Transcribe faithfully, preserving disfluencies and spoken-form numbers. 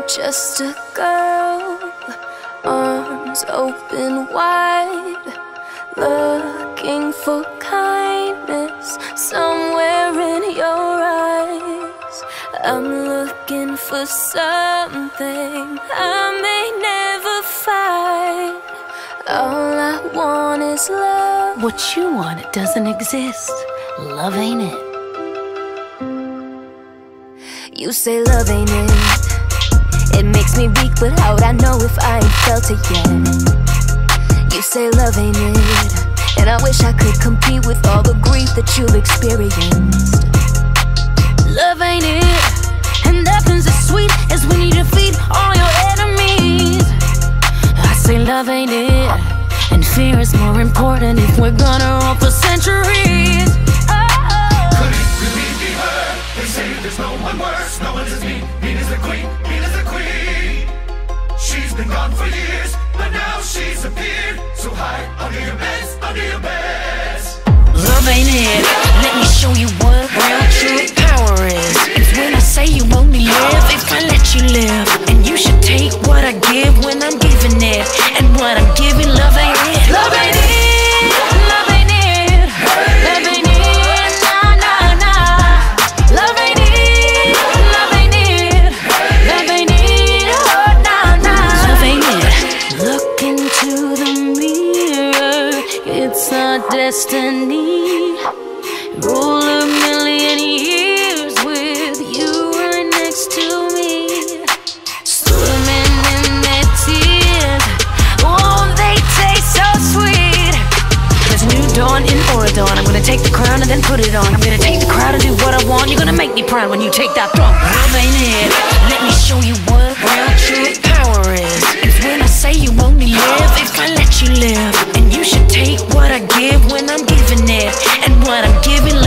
Just a girl, arms open wide, looking for kindness somewhere in your eyes. I'm looking for something I may never find. All I want is love. What you want, it doesn't exist. Love ain't it. You say love ain't it. It makes me weak, but how'd I know if I ain't felt it yet? You say love ain't it, and I wish I could compete with all the grief that you've experienced. Love ain't it, and nothing's as sweet as when you defeat all your enemies. I say love ain't it, and fear is more important if we're gonna run for centuries. Could it really be her? They say there's no one worse, no one's as mean. Mean as the queen, mean as the queen. She's been gone for years, but now she's appeared. So hide under your beds, under your beds. Love ain't it. Let me show you what real true power is. It's when I say you only live if I let you live. And you should take what I give when I'm giving it. And what I'm giving, love ain't it. Love ain't it. Love ain't it. Love ain't it. Nah, nah, nah. Love ain't it. Love ain't it. Love ain't it. Oh, nah, nah. Love ain't it. Look into the mirror. It's our destiny. Roll a million years with you right next to me. Swimming in their tears. Oh, they taste so sweet. There's a new dawn in Oregon. I'm gonna take the crown and then put it on. I'm gonna take the crowd and do what I want. You're gonna make me proud when you take that throne. Love ain't it. Let me show you what real true power is. It's when I say you only live if I let you live. And you should take what I give when I'm giving it. And what I'm giving,